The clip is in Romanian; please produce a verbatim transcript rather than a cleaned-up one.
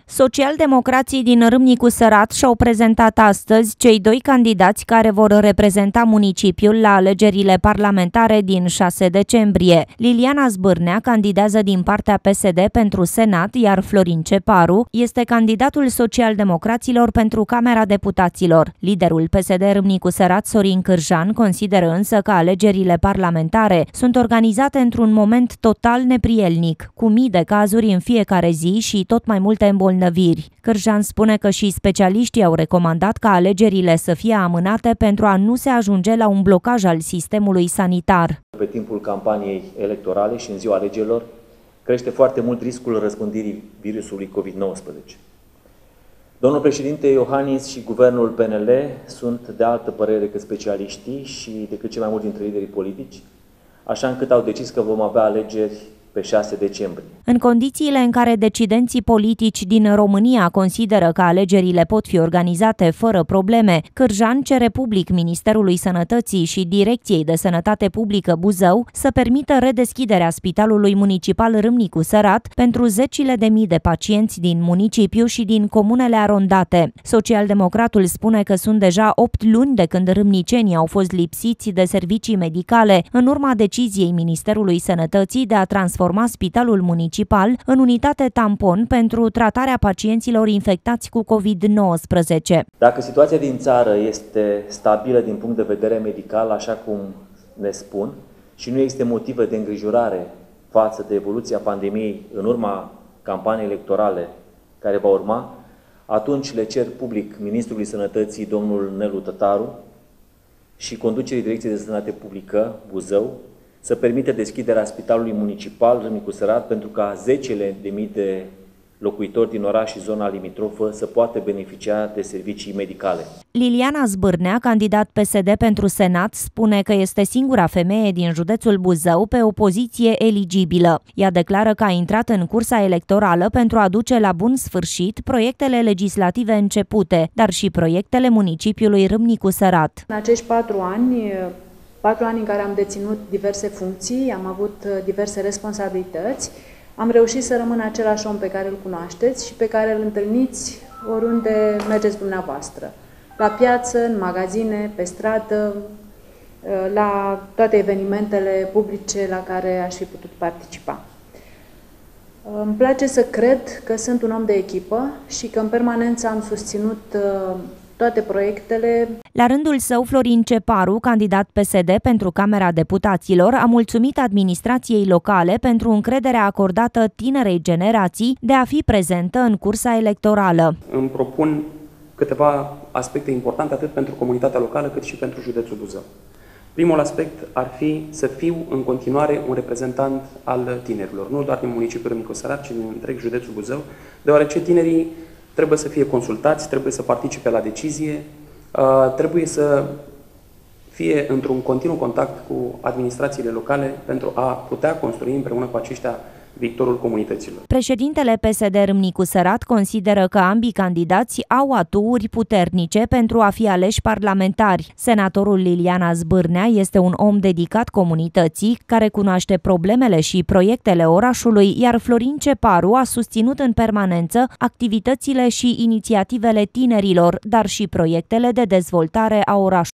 Socialdemocrații din Râmnicu Sărat și-au prezentat astăzi cei doi candidați care vor reprezenta municipiul la alegerile parlamentare din șase decembrie. Liliana Zbârnea candidează din partea P S D pentru Senat, iar Florin Ceparu este candidatul socialdemocraților pentru Camera Deputaților. Liderul P S D Râmnicu Sărat, Sorin Cârjan, consideră însă că alegerile parlamentare sunt organizate într-un moment total neprielnic, cu mii de cazuri în fiecare zi și tot mai multe îmbolnăviri. Cârjan spune că și specialiștii au recomandat ca alegerile să fie amânate pentru a nu se ajunge la un blocaj al sistemului sanitar. Pe timpul campaniei electorale și în ziua alegerilor crește foarte mult riscul răspândirii virusului COVID nouăsprezece. Domnul președinte Iohannis și guvernul P N L sunt de altă părere decât specialiștii și decât cei mai mulți dintre liderii politici, așa încât au decis că vom avea alegeri pe șase decembrie. În condițiile în care decidenții politici din România consideră că alegerile pot fi organizate fără probleme, Cârjan cere public Ministerului Sănătății și Direcției de Sănătate Publică Buzău să permită redeschiderea Spitalului Municipal Râmnicu Sărat pentru zecile de mii de pacienți din municipiu și din comunele arondate. Socialdemocratul spune că sunt deja opt luni de când râmnicenii au fost lipsiți de servicii medicale în urma deciziei Ministerului Sănătății de a transforma Spitalul Municipal în unitate tampon pentru tratarea pacienților infectați cu COVID nouăsprezece. Dacă situația din țară este stabilă din punct de vedere medical, așa cum ne spun, și nu există motive de îngrijorare față de evoluția pandemiei în urma campaniei electorale care va urma, atunci le cer public Ministrului Sănătății, domnul Nelu Tătaru, și conducerii Direcției de Sănătate Publică Buzău să permite deschiderea Spitalului Municipal Râmnicu Sărat pentru ca zecile de mii de locuitori din oraș și zona limitrofă să poată beneficia de servicii medicale. Liliana Zbârnea, candidat P S D pentru Senat, spune că este singura femeie din județul Buzău pe o poziție eligibilă. Ea declară că a intrat în cursa electorală pentru a duce la bun sfârșit proiectele legislative începute, dar și proiectele municipiului Râmnicu Sărat. În acești patru ani, patru ani în care am deținut diverse funcții, am avut diverse responsabilități, am reușit să rămân același om pe care îl cunoașteți și pe care îl întâlniți oriunde mergeți dumneavoastră. La piață, în magazine, pe stradă, la toate evenimentele publice la care aș fi putut participa. Îmi place să cred că sunt un om de echipă și că în permanență am susținut toate proiectele. La rândul său, Florin Ceparu, candidat P S D pentru Camera Deputaților, a mulțumit administrației locale pentru încrederea acordată tinerei generații de a fi prezentă în cursa electorală. Îmi propun câteva aspecte importante atât pentru comunitatea locală cât și pentru județul Buzău. Primul aspect ar fi să fiu în continuare un reprezentant al tinerilor, nu doar din municipiul Râmnicu Sărat, ci din întreg județul Buzău, deoarece tinerii trebuie să fie consultați, trebuie să participe la decizie, trebuie să fie într-un continuu contact cu administrațiile locale pentru a putea construi împreună cu aceștia viitorul comunităților. Președintele P S D Râmnicu Sărat consideră că ambii candidați au aturi puternice pentru a fi aleși parlamentari. Senatorul Liliana Zbârnea este un om dedicat comunității, care cunoaște problemele și proiectele orașului, iar Florin Ceparu a susținut în permanență activitățile și inițiativele tinerilor, dar și proiectele de dezvoltare a orașului.